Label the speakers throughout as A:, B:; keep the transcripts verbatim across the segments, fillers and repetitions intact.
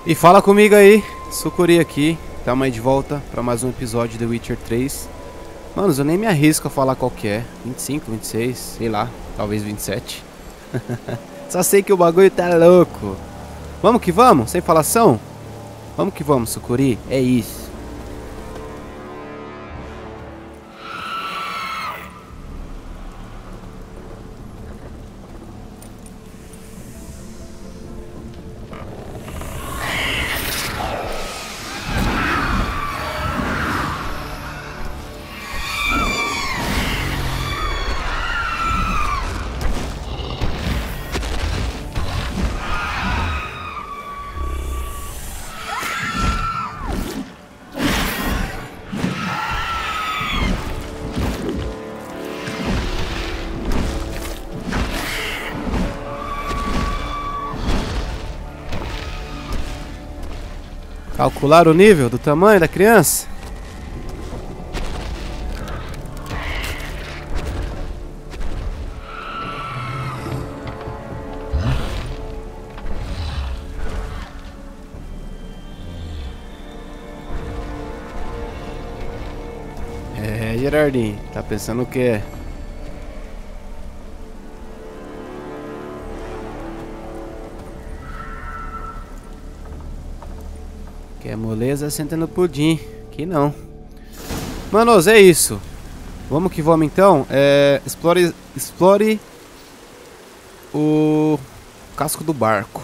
A: E fala comigo aí, Sucuri aqui. Tamo aí de volta pra mais um episódio de The Witcher três. Mano, eu nem me arrisco a falar qual que é. vinte e cinco, vinte e seis, sei lá, talvez vinte e sete. Só sei que o bagulho tá louco. Vamos que vamos, sem falação? Vamos que vamos, Sucuri, é isso. Calcular o nível do tamanho da criança? É, Gerardinho, tá pensando o quê? Que é moleza, senta no pudim. Aqui não. Manos, é isso. Vamos que vamos então. É, explore, explore o casco do barco.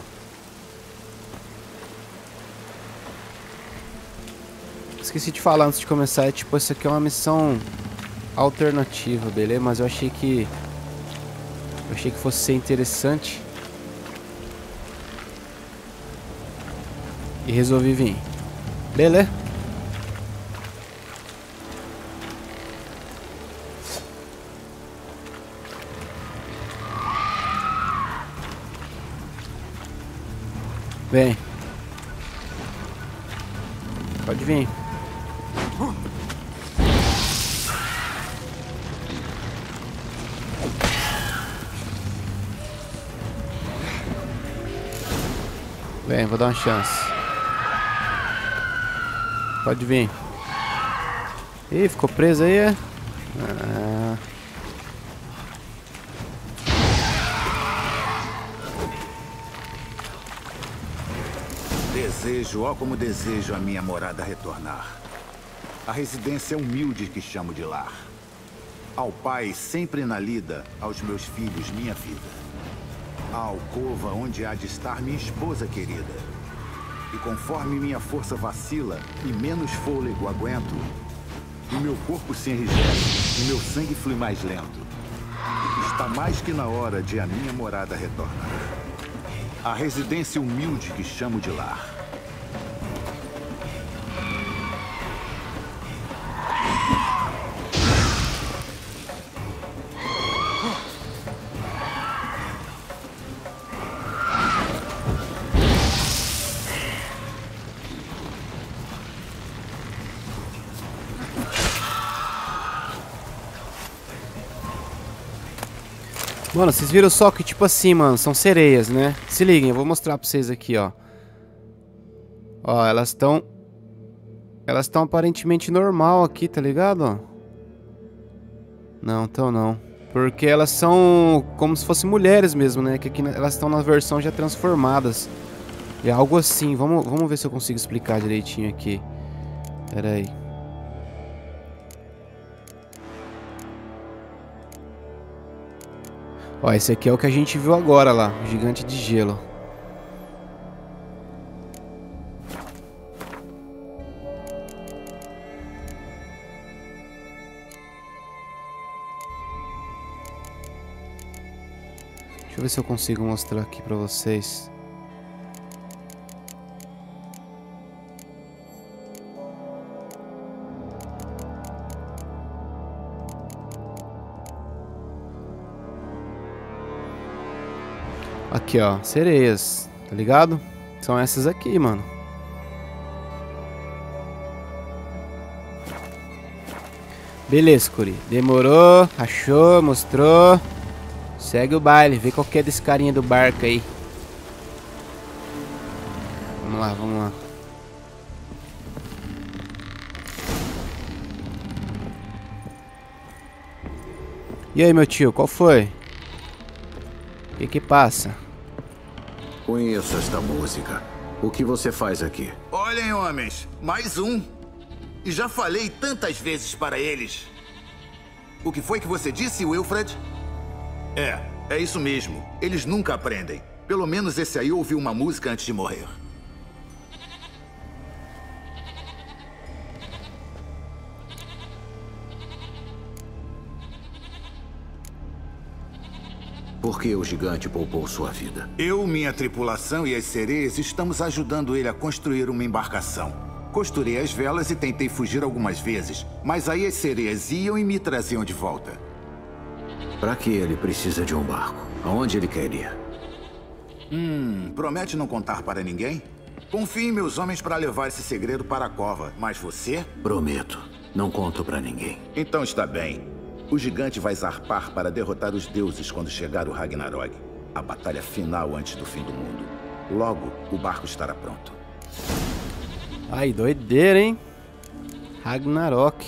A: Esqueci de falar antes de começar. É tipo, isso aqui é uma missão alternativa, beleza? Mas eu achei que eu achei que fosse ser interessante e resolvi vir. Beleza? Vem. Pode vir. Vem, vou dar uma chance. Pode vir. Ih, ficou preso aí, é? Ah.
B: Desejo, ó como desejo a minha morada retornar. A residência humilde que chamo de lar. Ao pai sempre na lida, aos meus filhos minha vida. A alcova onde há de estar minha esposa querida. E conforme minha força vacila e menos fôlego aguento, e meu corpo se enrijece e meu sangue flui mais lento, está mais que na hora de a minha morada retornar. A residência humilde que chamo de lar.
A: Mano, vocês viram só que tipo assim, mano, são sereias, né? Se liguem, eu vou mostrar pra vocês aqui, ó. Ó, elas estão... Elas estão aparentemente normal aqui, tá ligado? Ó. Não, tão não. Porque elas são como se fossem mulheres mesmo, né? Que aqui elas estão na versão já transformadas. É algo assim, vamos, vamos ver se eu consigo explicar direitinho aqui. Pera aí. Ó, esse aqui é o que a gente viu agora lá, o gigante de gelo. Deixa eu ver se eu consigo mostrar aqui pra vocês. Aqui, ó, sereias, tá ligado? São essas aqui, mano. Beleza, Curi. Demorou, achou, mostrou. Segue o baile, vê qual que é desse carinha do barco aí. Vamos lá, vamos lá. E aí, meu tio, qual foi? O que que passa?
C: Conheço esta música. O que você faz aqui?
B: Olhem, homens, mais um. E já falei tantas vezes para eles. O que foi que você disse, Wilfred? É, é isso mesmo. Eles nunca aprendem. Pelo menos esse aí ouviu uma música antes de morrer.
C: Por que o gigante poupou sua vida?
B: Eu, minha tripulação e as sereias estamos ajudando ele a construir uma embarcação. Costurei as velas e tentei fugir algumas vezes, mas aí as sereias iam e me traziam de volta.
C: Para que ele precisa de um barco? Aonde ele quer ir?
B: Hum, promete não contar para ninguém? Confie em meus homens para levar esse segredo para a cova, mas você?
C: Prometo, não conto para ninguém.
B: Então está bem. O gigante vai zarpar para derrotar os deuses quando chegar o Ragnarok. A batalha final antes do fim do mundo. Logo, o barco estará pronto.
A: Ai, doideira, hein? Ragnarok.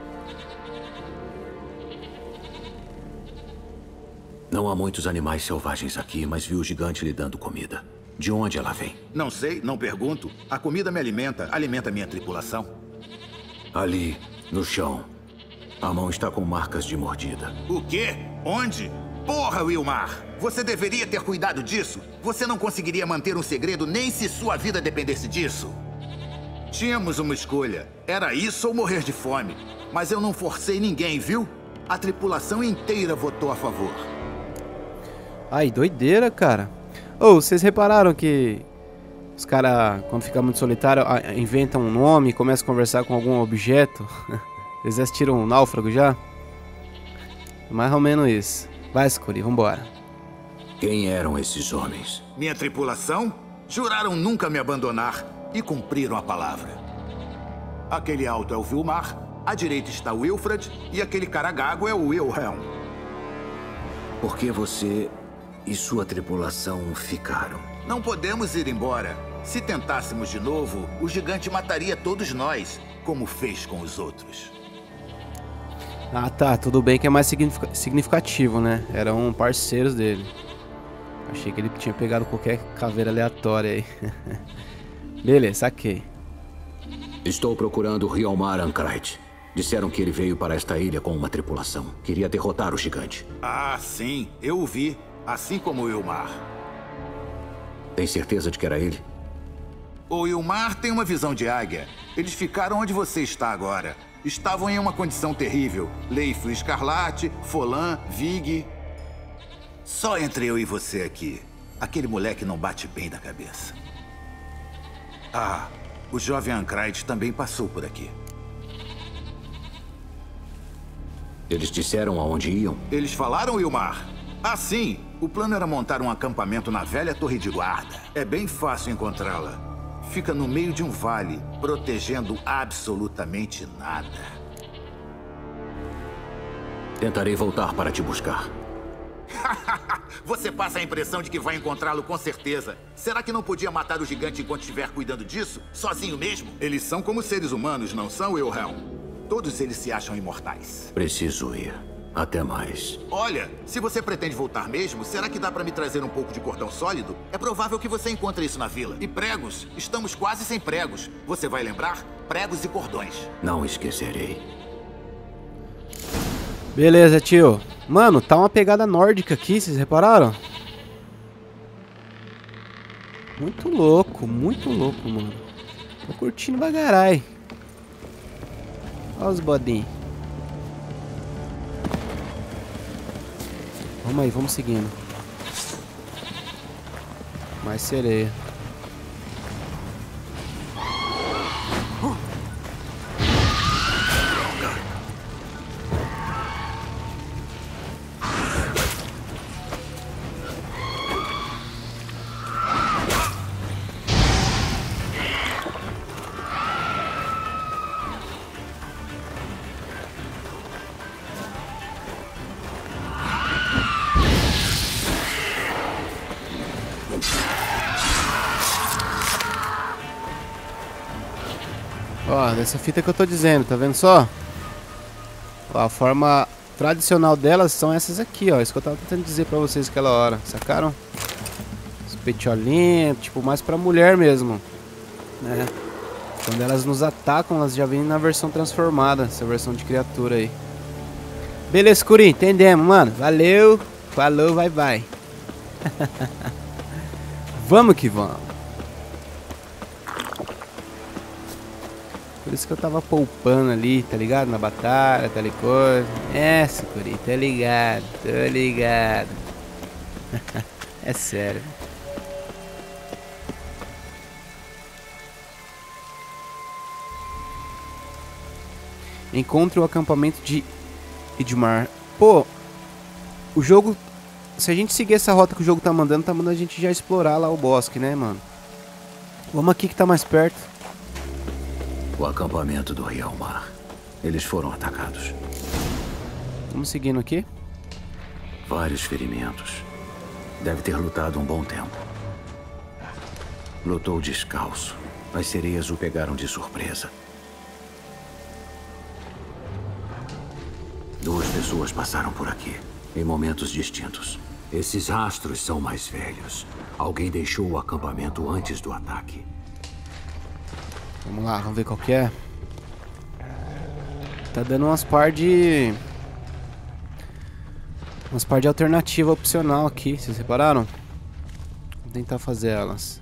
C: Não há muitos animais selvagens aqui, mas vi o gigante lhe dando comida. De onde ela vem?
B: Não sei, não pergunto. A comida me alimenta, alimenta minha tripulação.
C: Ali, no chão. A mão está com marcas de mordida.
B: O quê? Onde? Porra, Wilmar! Você deveria ter cuidado disso. Você não conseguiria manter um segredo nem se sua vida dependesse disso. Tínhamos uma escolha. Era isso ou morrer de fome. Mas eu não forcei ninguém, viu? A tripulação inteira votou a favor.
A: Ai, doideira, cara. Ô, oh, vocês repararam que os caras, quando fica muito solitário, inventam um nome e começam a conversar com algum objeto? Eles assistiram um náufrago já? Mais ou menos isso. Vai, Scuri, vambora.
C: Quem eram esses homens?
B: Minha tripulação? Juraram nunca me abandonar e cumpriram a palavra. Aquele alto é o Vilmar, à direita está o Wilfred e aquele cara gago é o Wilhelm.
C: Por que você e sua tripulação ficaram?
B: Não podemos ir embora. Se tentássemos de novo, o gigante mataria todos nós, como fez com os outros.
A: Ah, tá. Tudo bem que é mais significativo, né? Eram parceiros dele. Achei que ele tinha pegado qualquer caveira aleatória aí. Beleza, saquei.
C: Estou procurando o Hjalmar Ankrait. Disseram que ele veio para esta ilha com uma tripulação. Queria derrotar o gigante.
B: Ah, sim. Eu o vi. Assim como o Wilmar.
C: Tem certeza de que era ele?
B: O Wilmar tem uma visão de águia. Eles ficaram onde você está agora. Estavam em uma condição terrível. Leif o Escarlate, Folan, Vig. Só entre eu e você aqui. Aquele moleque não bate bem da cabeça. Ah, o jovem Ankrait também passou por aqui.
C: Eles disseram aonde iam?
B: Eles falaram, Wilmar? Ah, sim. O plano era montar um acampamento na velha Torre de Guarda. É bem fácil encontrá-la. Fica no meio de um vale, protegendo absolutamente nada.
C: Tentarei voltar para te buscar.
B: Você passa a impressão de que vai encontrá-lo com certeza. Será que não podia matar o gigante enquanto estiver cuidando disso? Sozinho mesmo? Eles são como seres humanos, não são, Wilhelm? Todos eles se acham imortais.
C: Preciso ir. Até mais.
B: Olha, se você pretende voltar mesmo, será que dá pra me trazer um pouco de cordão sólido? É provável que você encontre isso na vila. E pregos? Estamos quase sem pregos. Você vai lembrar? Pregos e cordões.
C: Não esquecerei.
A: Beleza, tio. Mano, tá uma pegada nórdica aqui, vocês repararam? Muito louco, muito louco, mano. Tô curtindo bagarai. Olha os bodinhos. Vamos aí, vamos seguindo. Mais sereia. Ó, dessa fita que eu tô dizendo, tá vendo só? Ó, a forma tradicional delas são essas aqui, ó. Isso que eu tava tentando dizer pra vocês aquela hora. Sacaram? Os petiolinhos, tipo, mais pra mulher mesmo, né? Quando elas nos atacam, elas já vêm na versão transformada. Essa versão de criatura aí. Beleza, Curi, entendemos, mano. Valeu, falou, vai, vai. Vamos que vamos. Por isso que eu tava poupando ali, tá ligado? Na batalha, tal e coisa. É, Curi, tá ligado, tô ligado. É sério. Encontre o acampamento de Idmar. Pô, o jogo... Se a gente seguir essa rota que o jogo tá mandando, tá mandando a gente já explorar lá o bosque, né, mano? Vamos aqui que tá mais perto.
C: O acampamento do Hjalmar. Eles foram atacados.
A: Vamos seguindo aqui.
C: Vários ferimentos. Deve ter lutado um bom tempo. Lutou descalço. As sereias o pegaram de surpresa. Duas pessoas passaram por aqui, em momentos distintos. Esses rastros são mais velhos. Alguém deixou o acampamento antes do ataque.
A: Vamos lá, vamos ver qual que é. Tá dando umas par de... Umas par de alternativa opcional aqui, vocês repararam? Vou tentar fazer elas.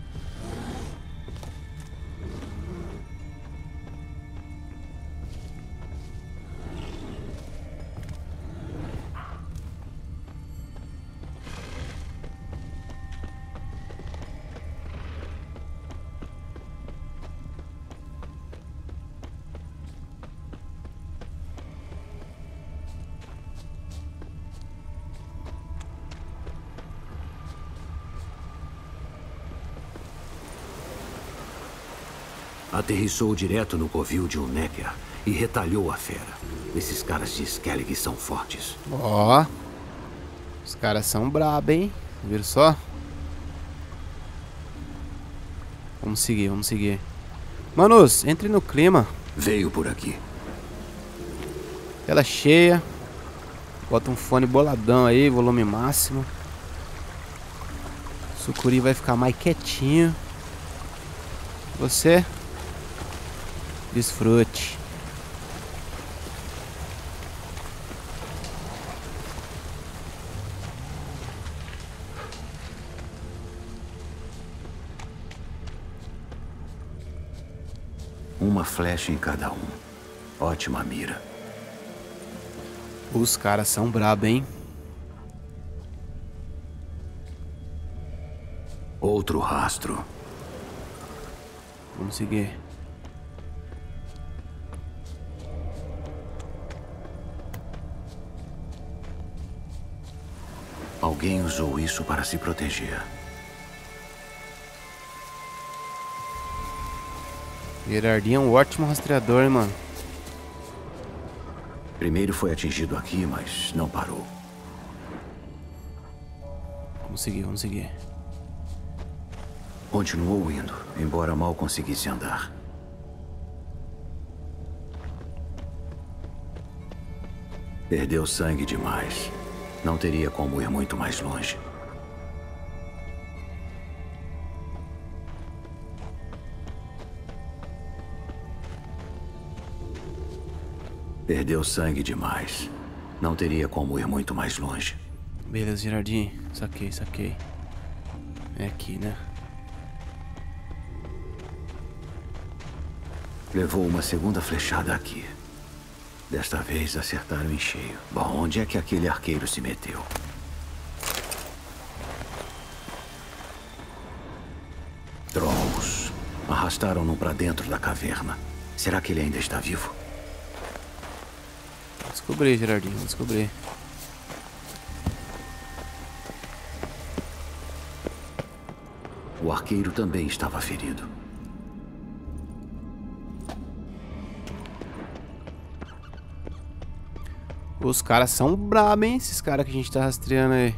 C: Aterrissou direto no covil de um Necker e retalhou a fera. Esses caras de Skellig são fortes.
A: Ó, os caras são brabos, hein? Viram só? Vamos seguir, vamos seguir. Manos, entre no clima.
C: Veio por aqui.
A: Tela cheia. Bota um fone boladão aí, volume máximo. O Sucuri vai ficar mais quietinho. Você... Desfrute.
C: Uma flecha em cada um. Ótima mira.
A: Os caras são brabos, hein?
C: Outro rastro.
A: Vamos seguir.
C: Alguém usou isso para se proteger.
A: Gerardinho é um ótimo rastreador, hein, mano?
C: Primeiro foi atingido aqui, mas não parou.
A: Vamos seguir, vamos seguir.
C: Continuou indo, embora mal conseguisse andar. Perdeu sangue demais. Não teria como ir muito mais longe. Perdeu sangue demais. Não teria como ir muito mais longe.
A: Beleza, Gerardinho. Saquei, saquei. É aqui, né?
C: Levou uma segunda flechada aqui. Desta vez acertaram em cheio. Bom, onde é que aquele arqueiro se meteu? Trolls. Arrastaram-no para dentro da caverna. Será que ele ainda está vivo?
A: Vou descobrir, Gerardinho, vou descobrir.
C: O arqueiro também estava ferido.
A: Os caras são brabos, hein? Esses caras que a gente tá rastreando aí.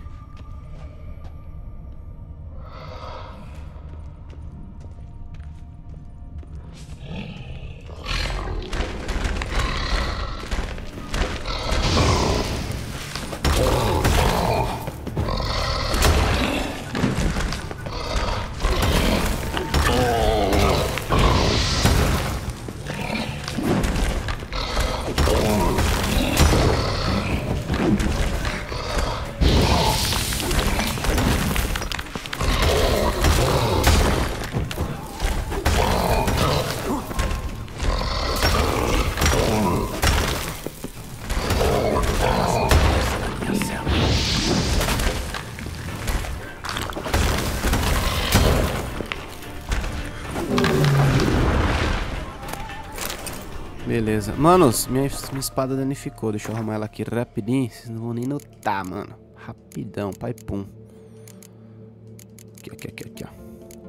A: Beleza. Manos, minha, minha espada danificou. Deixa eu arrumar ela aqui rapidinho. Vocês não vão nem notar, mano. Rapidão, pai pum. Aqui, aqui, aqui, aqui, ó.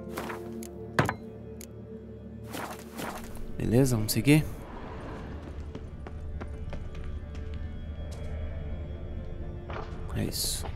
A: Beleza, vamos seguir? É isso.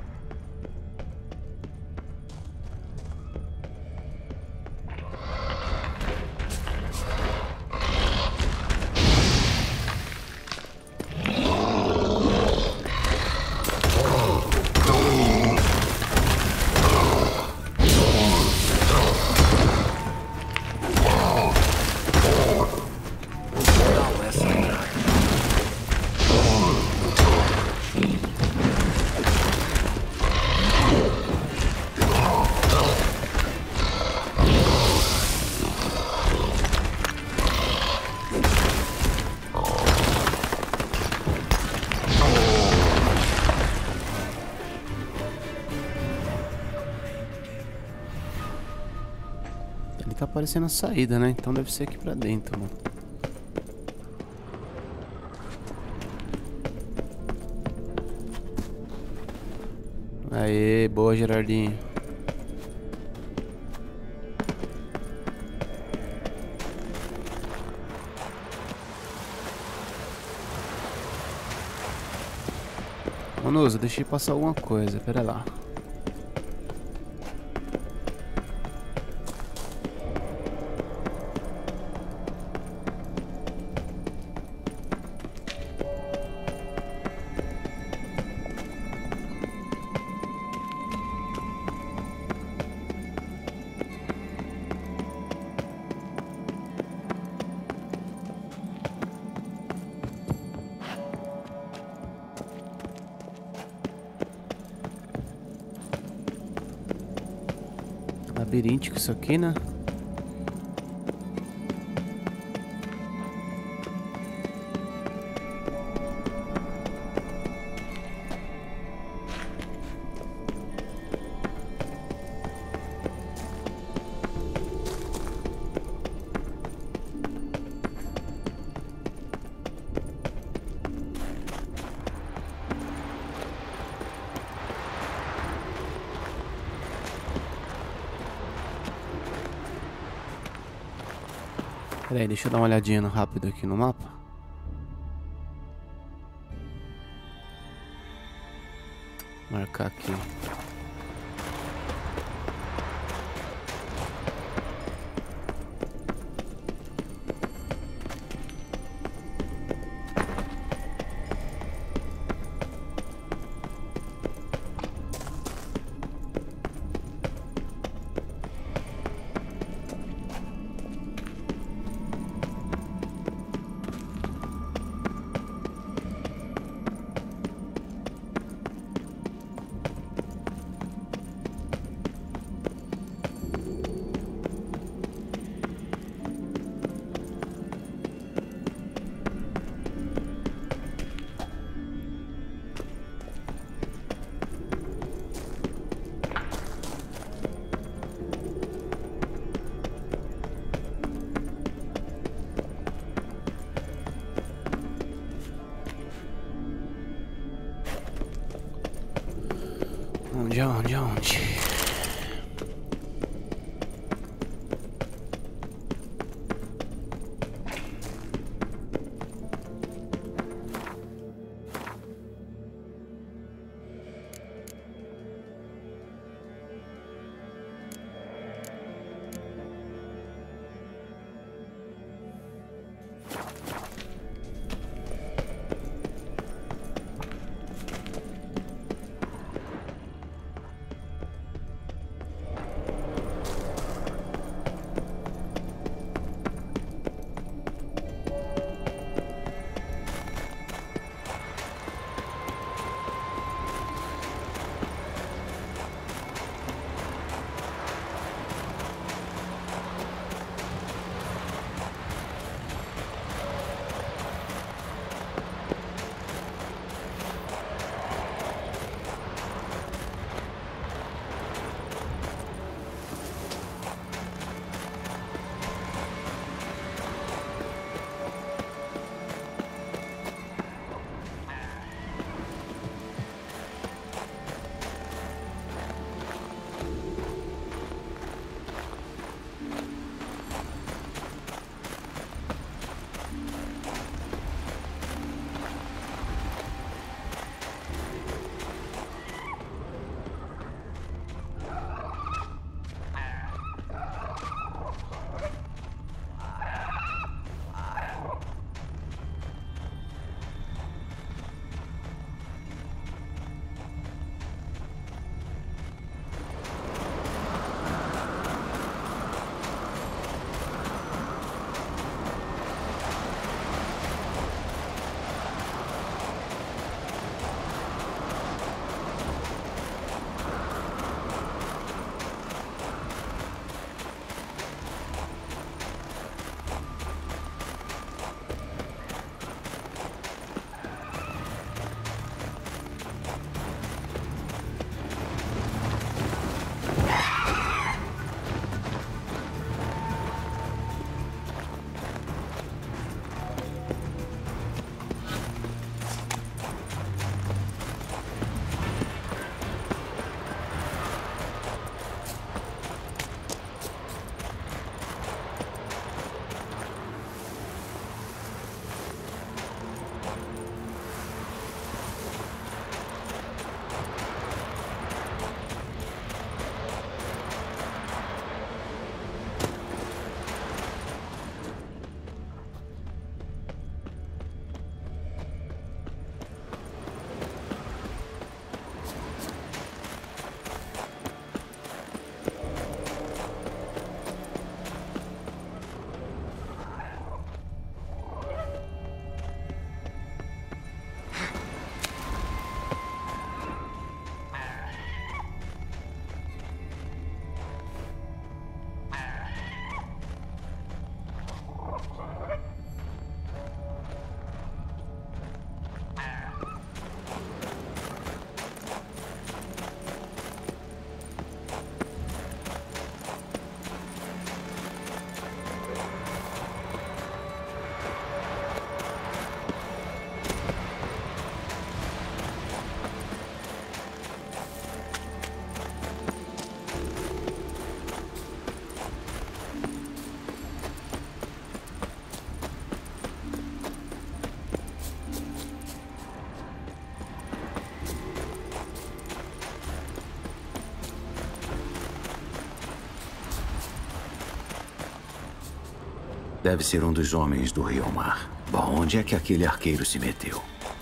A: Tá aparecendo a saída, né? Então deve ser aqui pra dentro, mano. Aê, boa, Gerardinho. Manuso, deixei passar alguma coisa, pera lá. Labiríntico isso aqui, né? Pera aí, deixa eu dar uma olhadinha no rápido aqui no mapa. Marcar aqui. Onde, onde, onde?
C: Deve ser um dos homens do Rio Mar. Bom, onde é que aquele arqueiro se meteu?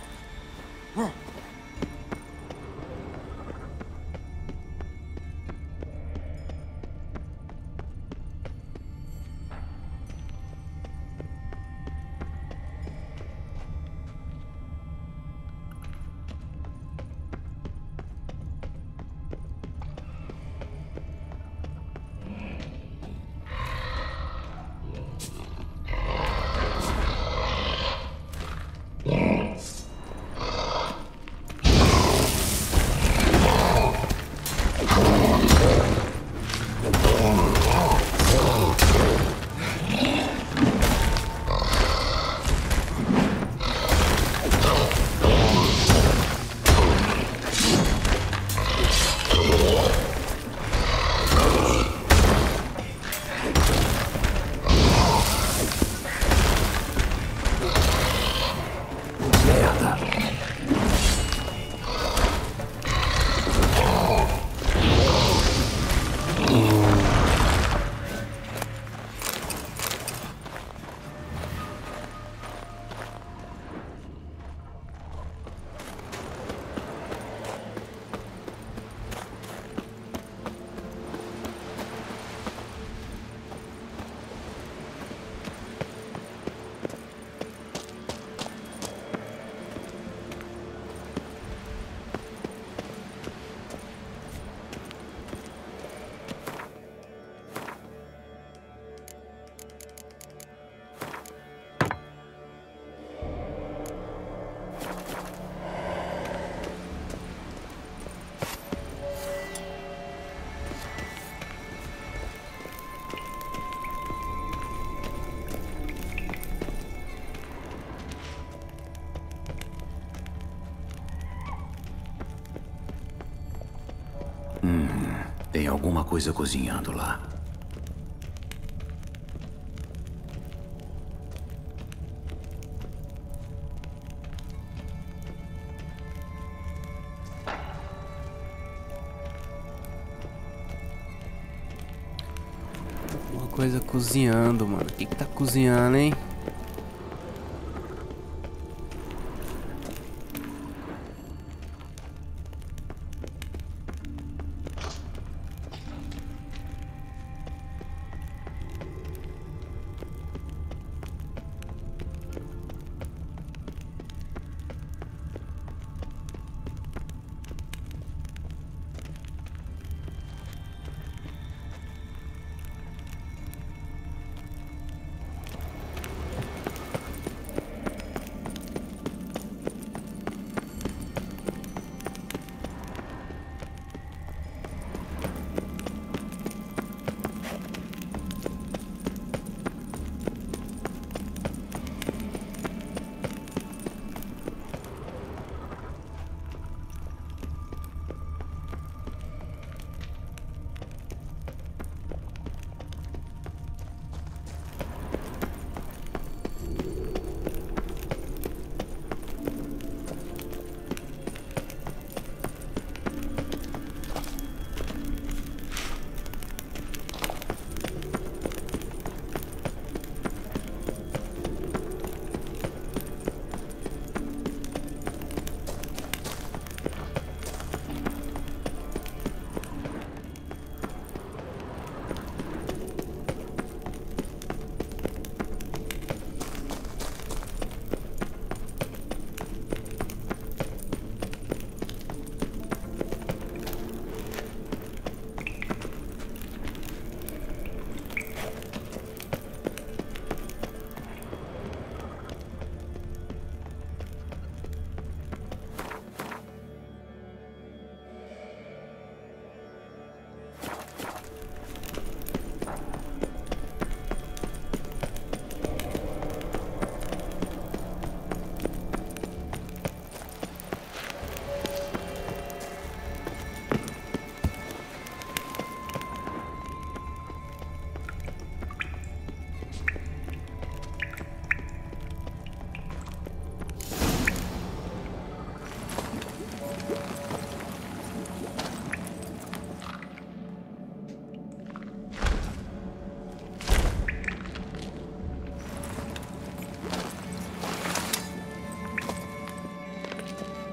C: Hum, tem alguma coisa cozinhando lá.
A: Uma coisa cozinhando, mano. O que que tá cozinhando, hein?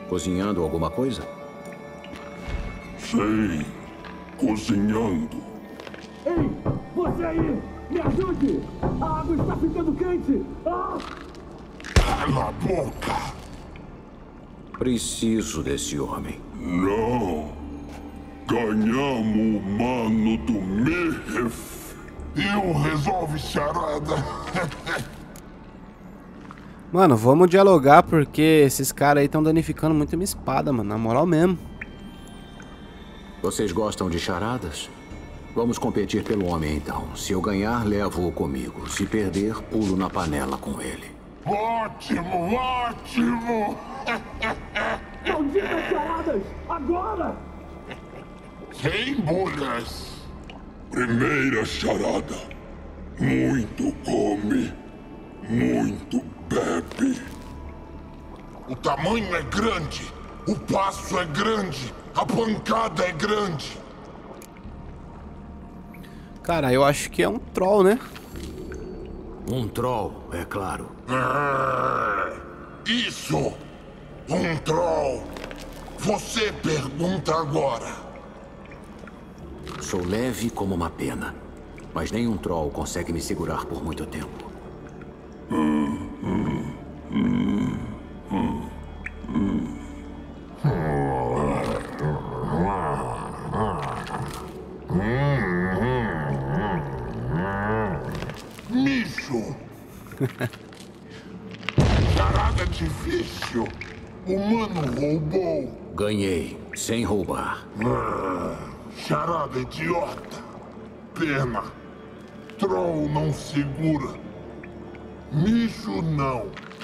C: Cozinhando alguma coisa?
D: Sei. Cozinhando.
E: Ei, você aí! Me ajude! A água está ficando quente! Ah!
D: Cala a boca!
C: Preciso desse homem.
D: Não. Ganhamos o mano do Mehef. E o resolve charada.
A: Mano, vamos dialogar porque esses caras aí estão danificando muito minha espada, mano. Na moral mesmo.
C: Vocês gostam de charadas? Vamos competir pelo homem então. Se eu ganhar, levo-o comigo. Se perder, pulo na panela com ele.
D: Ótimo, ótimo!
E: Malditas charadas! Agora!
D: Sem bolhas. Primeira charada. Muito come, muito bebe. O tamanho é grande, o passo é grande, a pancada é grande.
A: Cara, eu acho que é um troll, né?
C: Um troll, é claro.
D: É, isso! Um troll! Você pergunta agora.
C: Sou leve como uma pena, mas nenhum troll consegue me segurar por muito tempo.
D: Hum, hum, hum, hum, hum. Micho! Charada difícil. O mano roubou.
C: Ganhei, sem roubar.
D: Ah, charada idiota. Pena. Troll não segura. Micho não.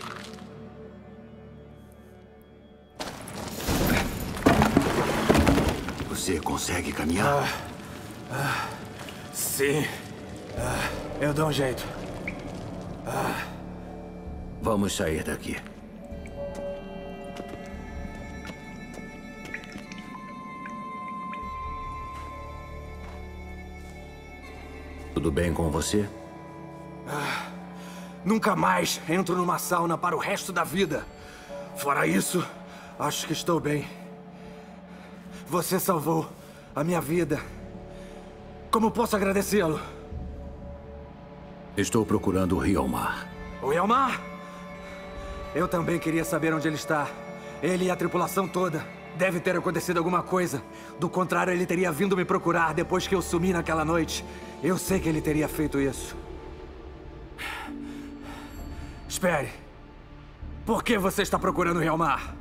C: Você consegue caminhar?
F: Ah, ah, sim. Ah, eu dou um jeito. Ah.
C: Vamos sair daqui. Tudo bem com você?
F: Ah, nunca mais entro numa sauna para o resto da vida. Fora isso, acho que estou bem. Você salvou a minha vida. Como posso agradecê-lo?
C: Estou procurando o Hjalmar.
F: O Hjalmar? Eu também queria saber onde ele está. Ele e a tripulação toda. Deve ter acontecido alguma coisa. Do contrário, ele teria vindo me procurar depois que eu sumi naquela noite. Eu sei que ele teria feito isso. Espere. Por que você está procurando o Hjalmar?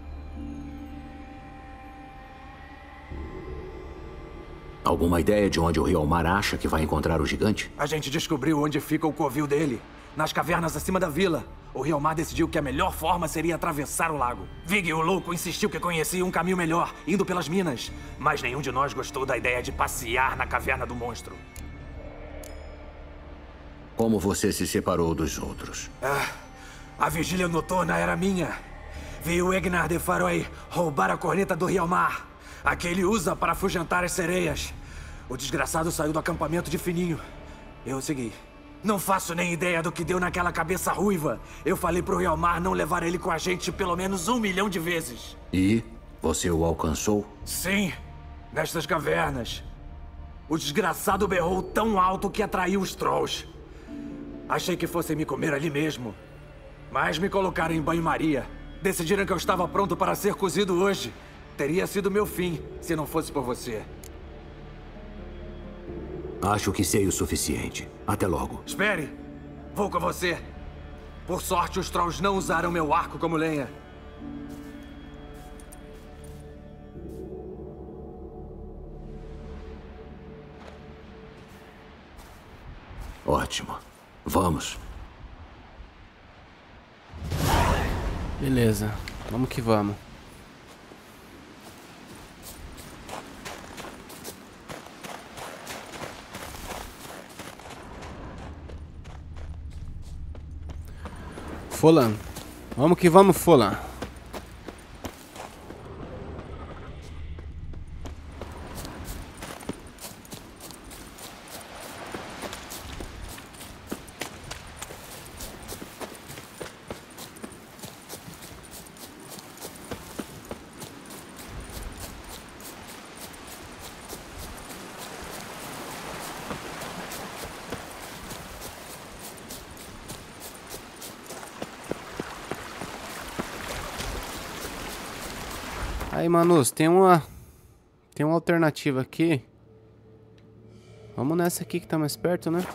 C: Alguma ideia de onde o Hjalmar acha que vai encontrar o gigante?
F: A gente descobriu onde fica o covil dele. Nas cavernas acima da vila. O Hjalmar decidiu que a melhor forma seria atravessar o lago. Vig, o louco, insistiu que conhecia um caminho melhor, indo pelas minas. Mas nenhum de nós gostou da ideia de passear na caverna do monstro.
C: Como você se separou dos outros?
F: Ah, a vigília noturna era minha. Vi o Egnar de Faroe roubar a corneta do Hjalmar. A que ele usa para afugentar as sereias. O desgraçado saiu do acampamento de fininho. Eu o segui. Não faço nem ideia do que deu naquela cabeça ruiva. Eu falei pro Hjalmar não levar ele com a gente pelo menos um milhão de vezes.
C: E? Você o alcançou?
F: Sim, nestas cavernas. O desgraçado berrou tão alto que atraiu os trolls. Achei que fossem me comer ali mesmo. Mas me colocaram em banho-maria. Decidiram que eu estava pronto para ser cozido hoje. Teria sido meu fim, se não fosse por você.
C: Acho que sei o suficiente. Até logo.
F: Espere! Vou com você. Por sorte, os trolls não usaram meu arco como lenha.
C: Ótimo. Vamos.
A: Beleza. Vamos que vamos. Fulan. Vamos que vamos, Fulan. Aí, manos, tem uma... Tem uma alternativa aqui. Vamos nessa aqui que tá mais perto, né?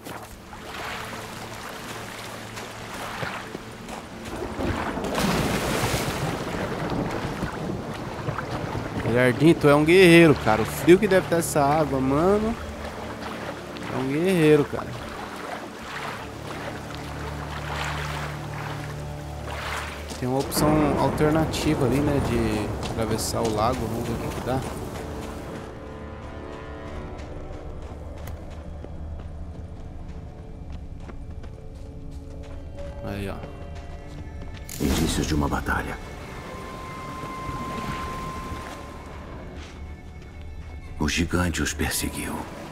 A: Jardim, tu é um guerreiro, cara. O frio que deve ter essa água, mano. É um guerreiro, cara. Tem uma opção alternativa ali, né? De atravessar o lago. Vamos ver o que que dá. Aí, ó.
C: Indícios de uma batalha. O gigante os perseguiu.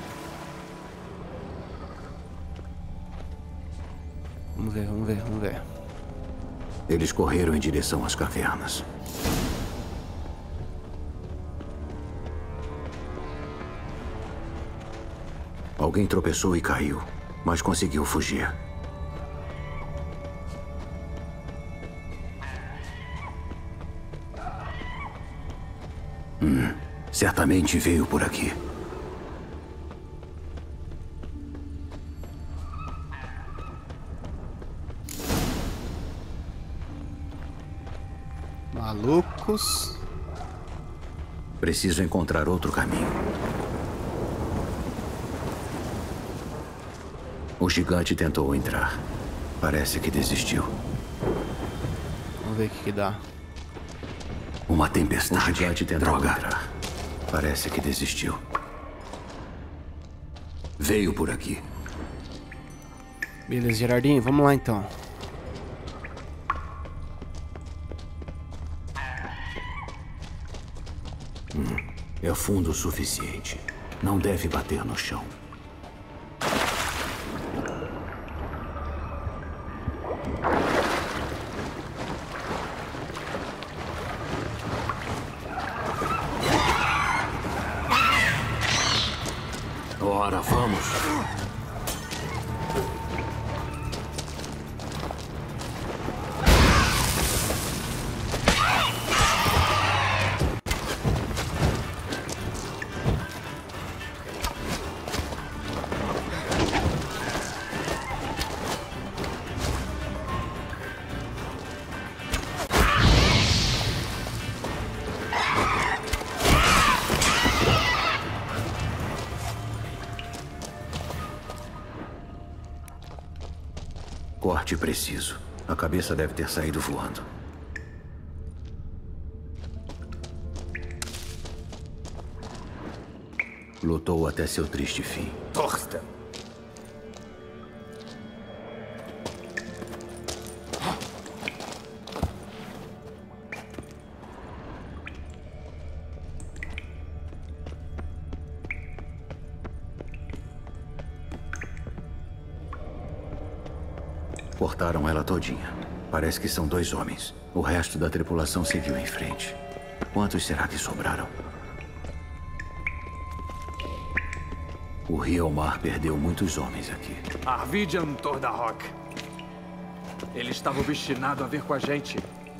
A: Vamos ver, vamos ver, vamos ver.
C: Eles correram em direção às cavernas. Alguém tropeçou e caiu, mas conseguiu fugir. Hum, certamente veio por aqui.
A: Malucos.
C: Preciso encontrar outro caminho. O gigante tentou entrar. Parece que desistiu.
A: Vamos ver o que que dá.
C: Uma tempestade. O gigante tentou Droga. entrar. Parece que desistiu. Veio por aqui.
A: Beleza, Gerardinho, vamos lá então.
C: Hum, é fundo o suficiente. Não deve bater no chão. Ora, vamos. Corte preciso. A cabeça deve ter saído voando. Lutou até seu triste fim.
F: Torsten.
C: Cortaram ela todinha. Parece que são dois homens. O resto da tripulação seguiu em frente. Quantos será que sobraram? O Hjalmar perdeu muitos homens aqui.
F: Arvidian Tordahok. Ele estava obstinado a vir com a gente.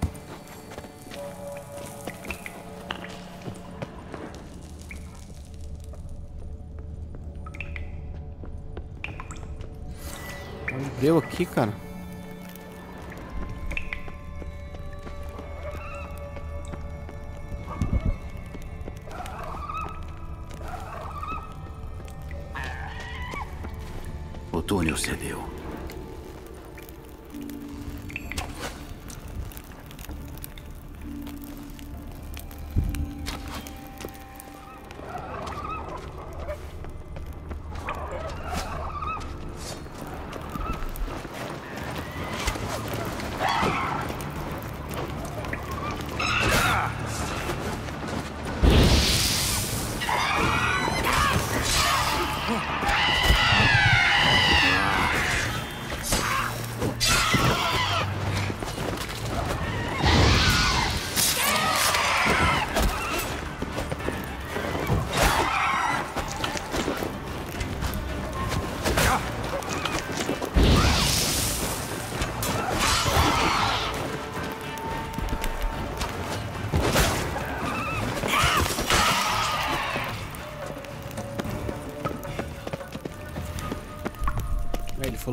A: Deu aqui, cara.
C: O túnel cedeu.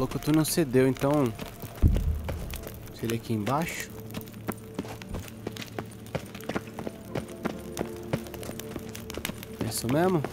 A: falou que o túnel cedeu, então... Seria aqui embaixo? É isso mesmo?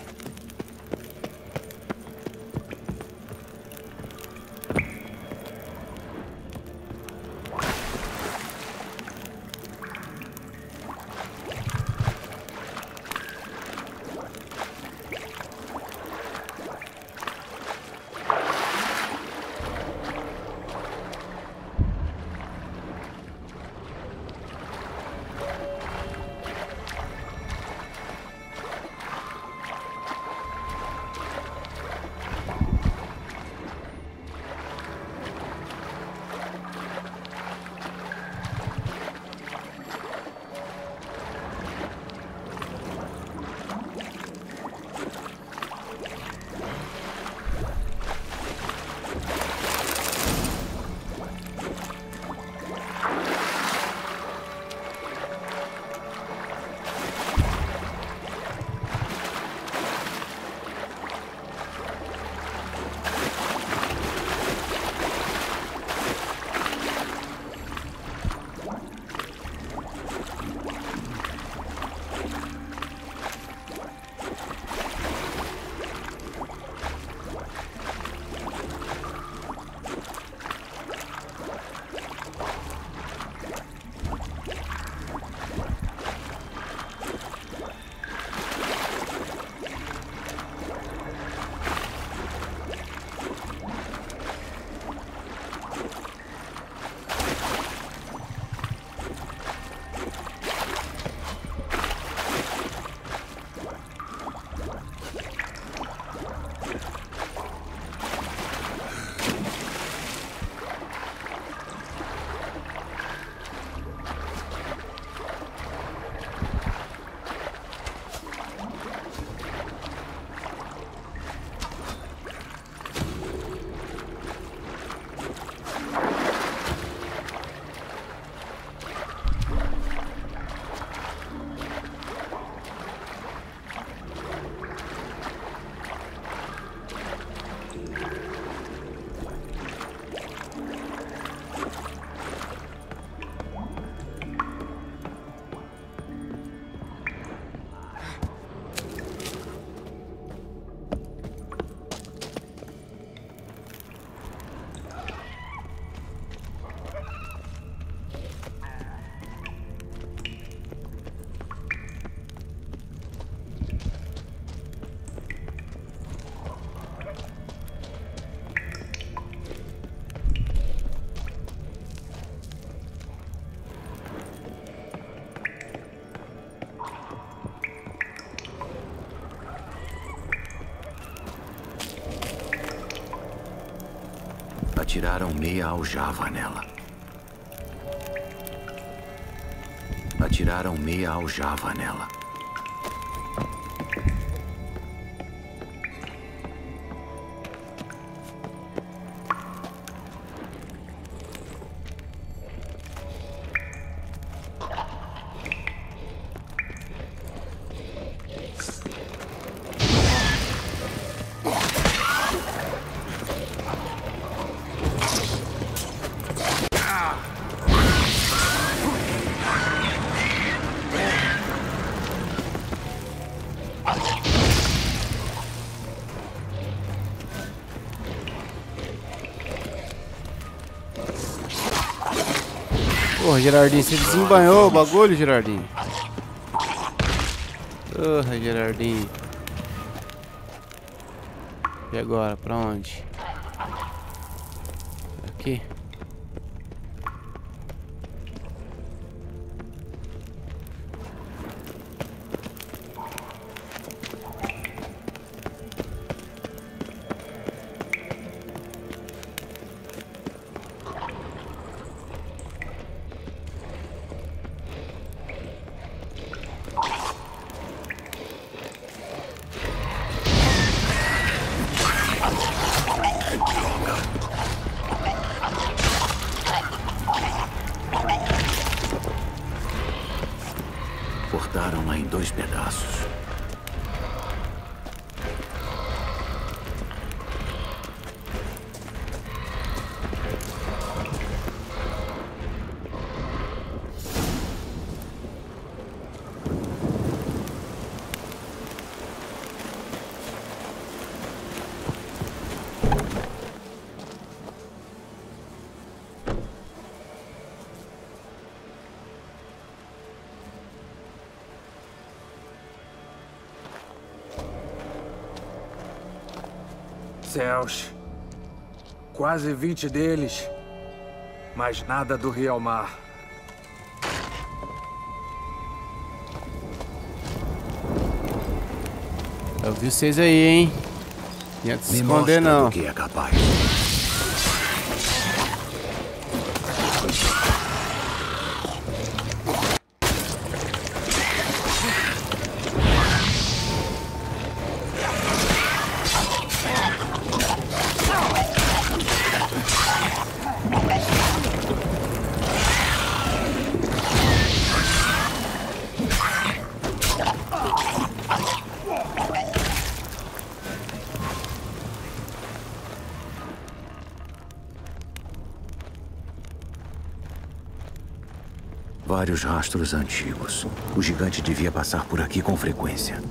C: Atiraram meia aljava nela. Atiraram meia aljava nela.
A: Porra, Gerardinho, você desembanhou o bagulho, Gerardinho? Porra, Gerardinho. E agora, pra onde? Aqui. Cortaram-na em dois pedaços.
F: Céus. Quase vinte deles. Mas nada do Hjalmar.
A: Eu vi vocês aí, hein? Não ia se
C: Me
A: esconder,
C: mostra
A: não.
C: do que é capaz. Vários rastros antigos. O gigante devia passar por aqui com frequência.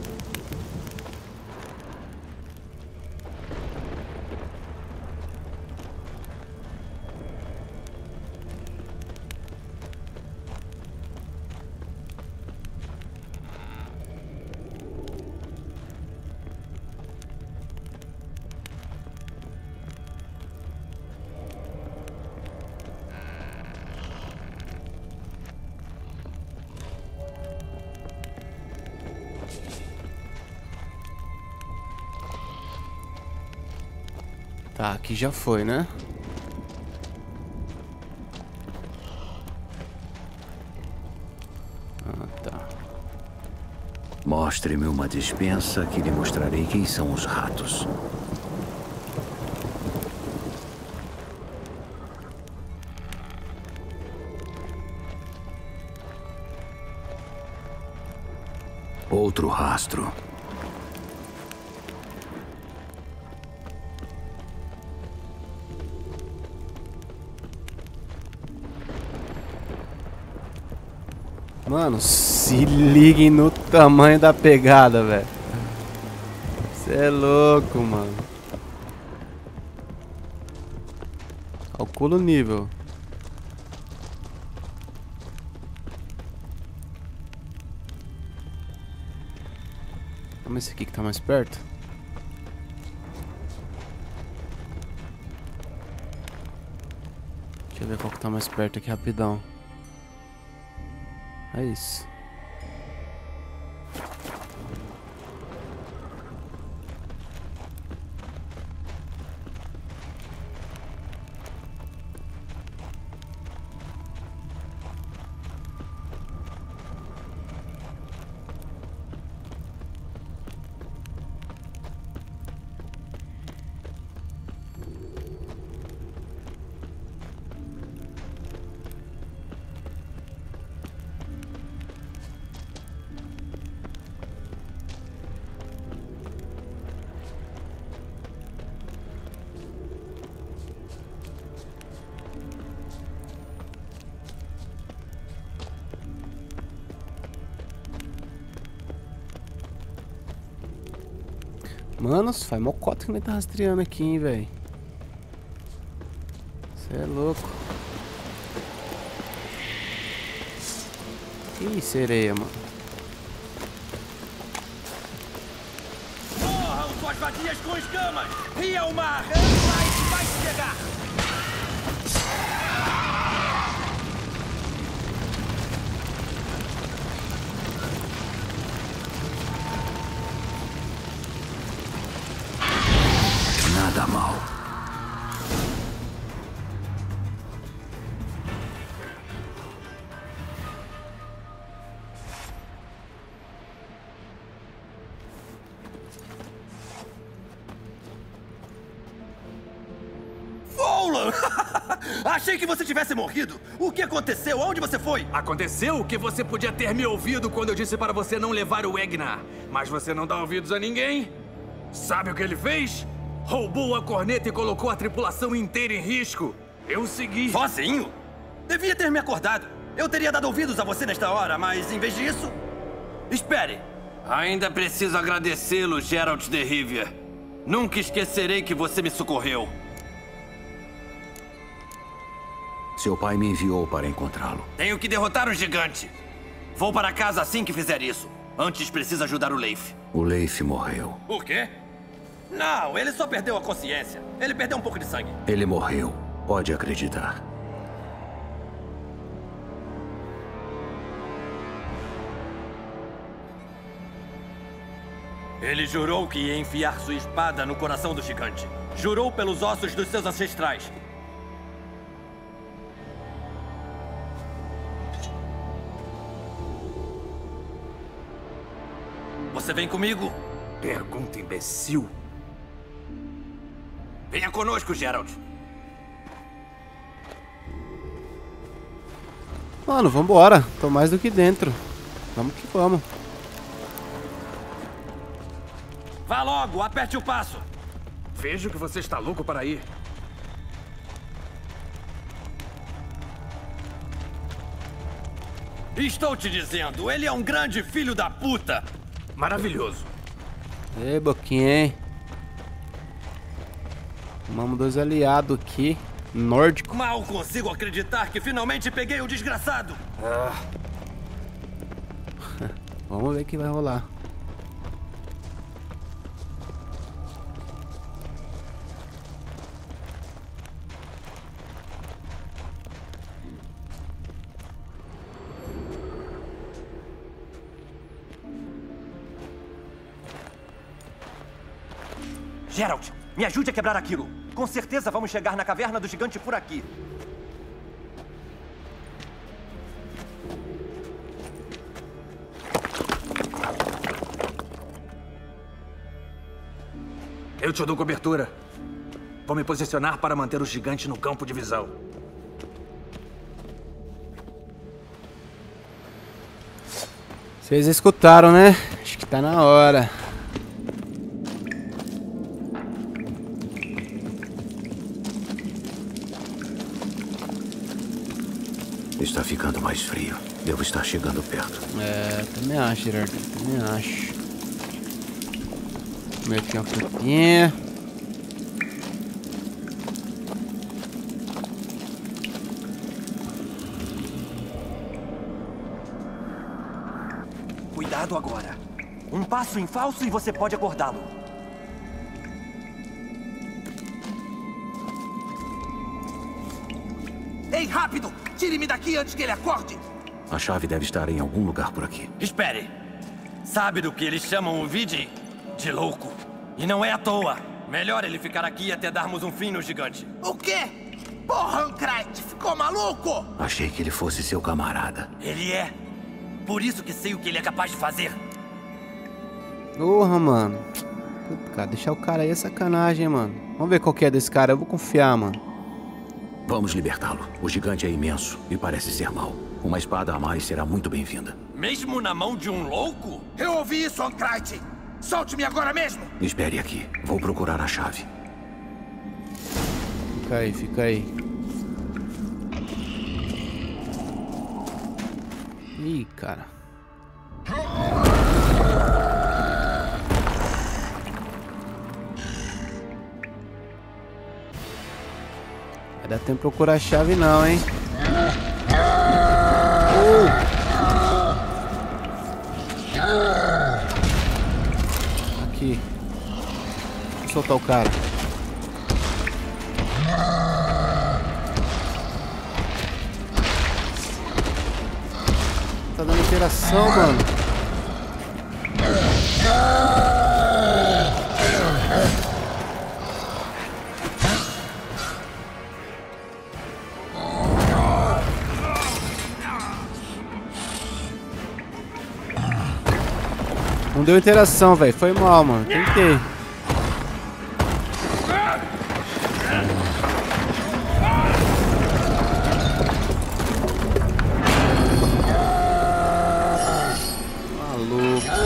A: Tá, aqui já foi, né? Ah, tá.
C: Mostre-me uma despensa que lhe mostrarei quem são os ratos. Outro rastro.
A: Mano, se liguem no tamanho da pegada, velho. Você é louco, mano. Calcula o nível. Vamos esse aqui que tá mais perto. Deixa eu ver qual que tá mais perto aqui rapidão. É isso. Mano, faz mocota que nem tá rastreando aqui, hein, velho. Você é louco. Ih, sereia, mano.
E: Morram suas vadias com escamas! Hjalmar, vai, vai chegar!
C: Nada mal.
E: Volan! Achei que você tivesse morrido. O que aconteceu? Onde você foi?
F: Aconteceu que você podia ter me ouvido quando eu disse para você não levar o Egnar. Mas você não dá ouvidos a ninguém. Sabe o que ele fez? Roubou a corneta e colocou a tripulação inteira em risco. Eu segui.
E: Sozinho? Devia ter me acordado. Eu teria dado ouvidos a você nesta hora, mas em vez disso... Espere.
G: Ainda preciso agradecê-lo, Geralt de Rivia. Nunca esquecerei que você me socorreu.
C: Seu pai me enviou para encontrá-lo.
G: Tenho que derrotar o gigante. Vou para casa assim que fizer isso. Antes preciso ajudar o Leif.
C: O Leif morreu.
G: O quê?
E: Não, ele só perdeu a consciência. Ele perdeu um pouco de sangue.
C: Ele morreu. Pode acreditar.
E: Ele jurou que ia enfiar sua espada no coração do gigante. Jurou pelos ossos dos seus ancestrais. Você vem comigo?
F: Pergunta imbecil.
E: Venha conosco, Geralt.
A: Mano, vambora. Tô mais do que dentro. Vamos que vamos.
E: Vá logo, aperte o passo.
F: Vejo que você está louco para ir.
E: Estou te dizendo, ele é um grande filho da puta.
F: Maravilhoso.
A: Ei, Boquinha, hein? Tomamos dois aliados aqui. Nórdico.
E: Mal consigo acreditar que finalmente peguei o desgraçado.
F: Ah.
A: Vamos ver o que vai rolar.
E: Geralt, me ajude a quebrar aquilo. Com certeza vamos chegar na caverna do gigante por aqui.
F: Eu te dou cobertura. Vou me posicionar para manter o gigante no campo de visão.
A: Vocês escutaram, né? Acho que tá na hora.
C: Está ficando mais frio. Devo estar chegando perto.
A: É, também acho, Gerardo. Também acho. Comer aqui uma frutinha.
E: Cuidado agora. Um passo em falso e você pode acordá-lo. Ei, rápido! Tire-me daqui antes que ele acorde!
C: A chave deve estar em algum lugar por aqui.
E: Espere! Sabe do que eles chamam o Vidi? De louco. E não é à toa. Melhor ele ficar aqui até darmos um fim no gigante.
H: O quê? Porra, Ancrite, ficou maluco?
C: Achei que ele fosse seu camarada.
E: Ele é. Por isso que sei o que ele é capaz de fazer.
A: Porra, mano. Puta, cara, deixar o cara aí é sacanagem, mano. Vamos ver qual que é desse cara. Eu vou confiar, mano.
C: Vamos libertá-lo. O gigante é imenso e parece ser mau. Uma espada a mais será muito bem-vinda.
E: Mesmo na mão de um louco?
H: Eu ouvi isso, Ancrite. Solte-me agora mesmo.
C: Espere aqui. Vou procurar a chave.
A: Fica aí, fica aí. Ih, cara. Vai dar tempo de procurar a chave não, hein? Uh! Aqui. Vou soltar o cara. Tá dando interação, mano. Não deu interação, velho. Foi mal, mano. Tentei. Maluco.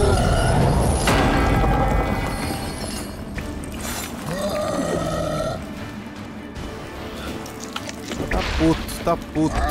A: Tá puto, tá puto.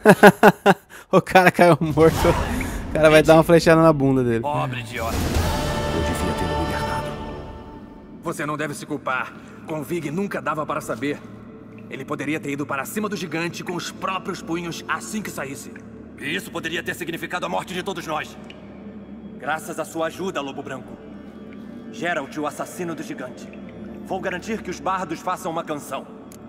A: O cara caiu morto. O cara vai dar uma flechada na bunda dele.
E: Pobre idiota.
C: Eu devia tê-lo libertado.
F: Você não deve se culpar. Com Vig nunca dava para saber. Ele poderia ter ido para cima do gigante com os próprios punhos assim que saísse.
E: E isso poderia ter significado a morte de todos nós. Graças à sua ajuda, Lobo Branco. Geralt, o assassino do gigante. Vou garantir que os bardos façam uma canção.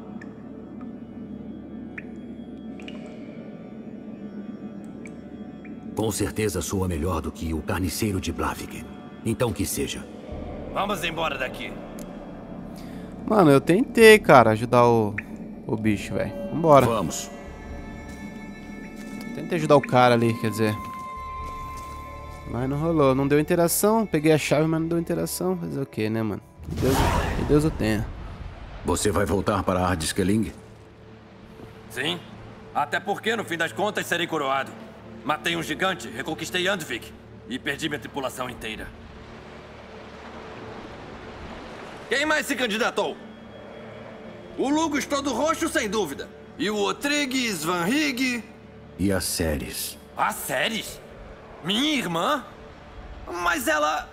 C: Com certeza soa melhor do que o carniceiro de Blavik. Então que seja.
E: Vamos embora daqui.
A: Mano, eu tentei, cara, ajudar o, o bicho, velho. Vambora.
C: Vamos.
A: Tentei ajudar o cara ali, quer dizer. Mas não rolou, não deu interação. Peguei a chave, mas não deu interação. Fazer o que, né, mano? Que Deus, que Deus o tenha.
C: Você vai voltar para Ardiskeling?
E: Sim. Até porque, no fim das contas, serei coroado. Matei um gigante, reconquistei Andvik e perdi minha tripulação inteira. Quem mais se candidatou?
G: O Lugos todo roxo, sem dúvida. E o Otrig, Svanhig...
C: E as séries?
E: Ah, séries? Minha irmã? Mas ela...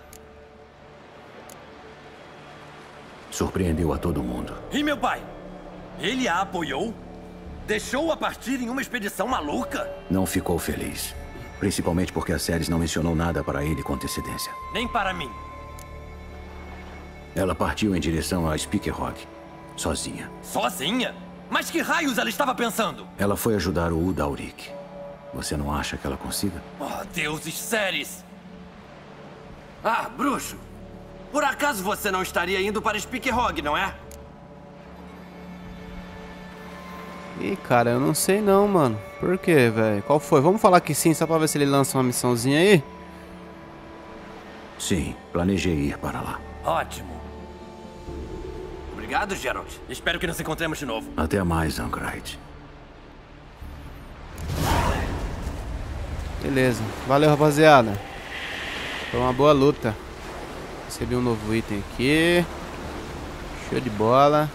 C: Surpreendeu a todo mundo.
E: E meu pai? Ele a apoiou? Deixou-a partir em uma expedição maluca?
C: Não ficou feliz. Principalmente porque a séries não mencionou nada para ele com antecedência.
E: Nem para mim.
C: Ela partiu em direção a Spikerhog, sozinha.
E: Sozinha? Mas que raios ela estava pensando?
C: Ela foi ajudar o Udalrik. Você não acha que ela consiga?
E: Oh, deuses, séries!
G: Ah, bruxo. Por acaso você não estaria indo para Spikerhog, não é?
A: Ih, cara, eu não sei não, mano. Por quê, velho? Qual foi? Vamos falar que sim, só pra ver se ele lança uma missãozinha aí?
C: Sim, planejei ir para lá.
E: Ótimo.
G: Obrigado, Geralt.
E: Espero que nos encontremos de novo.
C: Até mais, Ankrait.
A: Beleza. Valeu, rapaziada. Foi uma boa luta. Recebi um novo item aqui. Show de bola.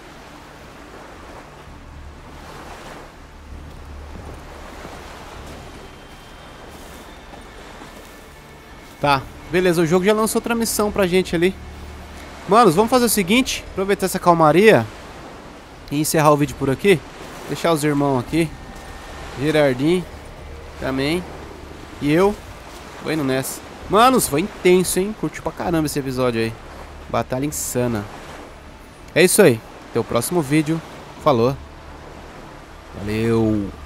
A: Tá, beleza, o jogo já lançou outra missão pra gente ali. Manos, vamos fazer o seguinte, aproveitar essa calmaria e encerrar o vídeo por aqui. Deixar os irmãos aqui, Gerardinho também, e eu vou indo nessa. Manos, foi intenso, hein? Curti pra caramba esse episódio aí. Batalha insana. É isso aí, até o próximo vídeo. Falou. Valeu.